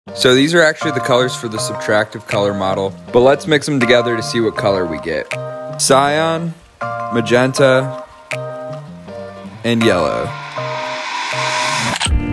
So these are actually the colors for the Subtractive Color Model, but let's mix them together to see what color we get. Cyan, Magenta, and Yellow.